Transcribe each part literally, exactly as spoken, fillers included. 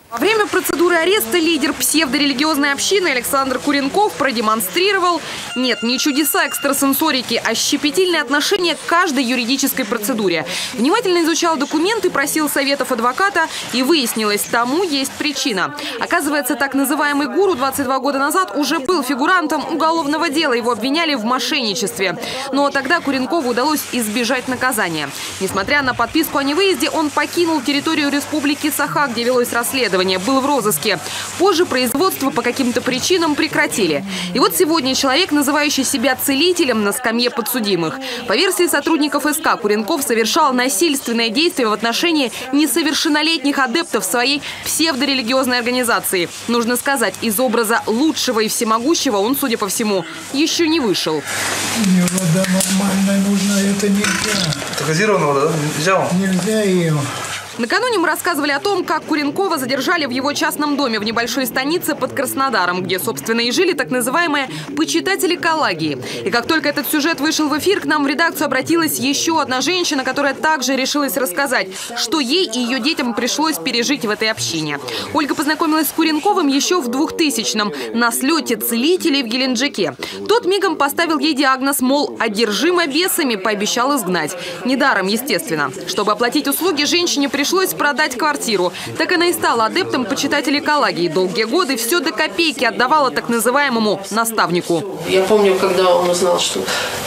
Во время процедуры ареста лидер псевдорелигиозной общины Александр Куренков продемонстрировал, нет, не чудеса экстрасенсорики, а щепетильное отношение к каждой юридической процедуре. Внимательно изучал документы, просил советов адвоката, и выяснилось, тому есть причина. Оказывается, так называемый гуру двадцать два года назад уже был фигурантом уголовного дела. Его обвиняли в мошенничестве. Но тогда Куренкову удалось избежать наказания. Несмотря на подписку о невыезде, он покинул территорию республики Саха, где велось расследование. Был в розыске. Позже производство по каким-то причинам прекратили. И вот сегодня человек, называющий себя целителем, на скамье подсудимых. По версии сотрудников СК, Куренков совершал насильственное действие в отношении несовершеннолетних адептов своей псевдорелигиозной организации. Нужно сказать, из образа лучшего и всемогущего он, судя по всему, еще не вышел. Мне вода нормальная нужна, это нельзя. Это газированная вода, да? Нельзя? Нельзя ее. Накануне мы рассказывали о том, как Куренкова задержали в его частном доме в небольшой станице под Краснодаром, где, собственно, и жили так называемые почитатели экологии. И как только этот сюжет вышел в эфир, к нам в редакцию обратилась еще одна женщина, которая также решилась рассказать, что ей и ее детям пришлось пережить в этой общине. Ольга познакомилась с Куренковым еще в двухтысячном на слете целителей в Геленджике. Тот мигом поставил ей диагноз, мол, одержима бесами, пообещал изгнать. Недаром, естественно. Чтобы оплатить услуги, женщине пришлось Пришлось продать квартиру. Так она и стала адептом почитателей экологии. Долгие годы все до копейки отдавала так называемому наставнику. Я помню, когда он узнал, что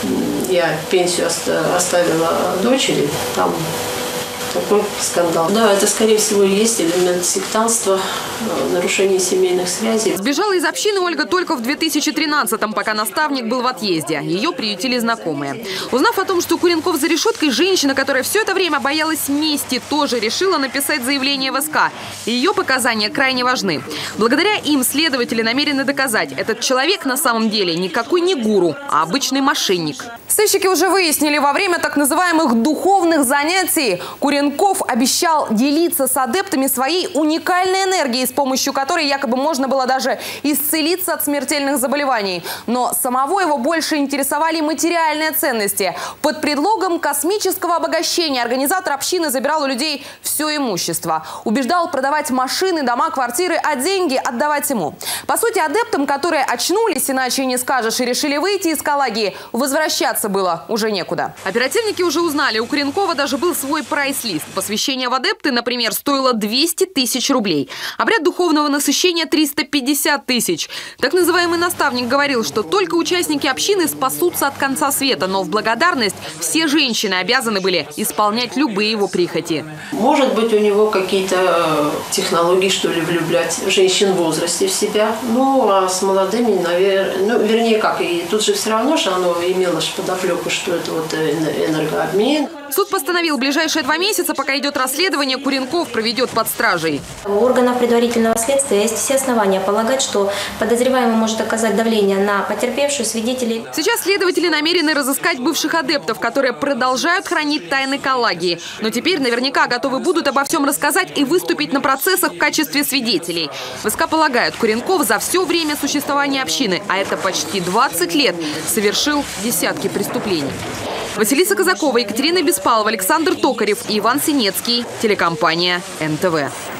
я пенсию оставила дочери, там такой скандал. Да, это, скорее всего, и есть элемент сектантства, нарушение семейных связей. Сбежала из общины Ольга только в две тысячи тринадцатом, пока наставник был в отъезде. Ее приютили знакомые. Узнав о том, что Куренков за решеткой, женщина, которая все это время боялась мести, тоже решила написать заявление в СК. Ее показания крайне важны. Благодаря им следователи намерены доказать, этот человек на самом деле никакой не гуру, а обычный мошенник. Сыщики уже выяснили, во время так называемых духовных занятий Куренков обещал делиться с адептами своей уникальной энергией, с помощью которой якобы можно было даже исцелиться от смертельных заболеваний. Но самого его больше интересовали материальные ценности. Под предлогом космического обогащения организатор общины забирал у людей все имущество. Убеждал продавать машины, дома, квартиры, а деньги отдавать ему. По сути, адептам, которые очнулись, иначе не скажешь, и решили выйти из экологии, возвращаться было уже некуда. Оперативники уже узнали, у Куренкова даже был свой прайс-лист. Посвящение в адепты, например, стоило двести тысяч рублей. Обряд духовного насыщения – триста пятьдесят тысяч. Так называемый наставник говорил, что только участники общины спасутся от конца света, но в благодарность все женщины обязаны были исполнять любые его прихоти. Может быть, у него какие-то технологии, что ли, влюблять женщин в возрасте в себя. Ну, а с молодыми, наверное, ну, вернее, как, и тут же все равно, что оно имело подоплеку, что это вот энергообмен. Суд постановил, в ближайшие два месяца, пока идет расследование, Куренков проведет под стражей. У органов предварительного следствия есть все основания полагать, что подозреваемый может оказать давление на потерпевшую, свидетелей. Сейчас следователи намерены разыскать бывших адептов, которые продолжают хранить тайны экологии. Но теперь наверняка готовы будут обо всем рассказать и выступить на процессах в качестве свидетелей. В СК полагают, Куренков за все время существования общины, а это почти двадцать лет, совершил десятки преступлений. Василиса Казакова, Екатерина Беспалова, Александр Токарев и Иван Синецкий. Телекомпания эн тэ вэ.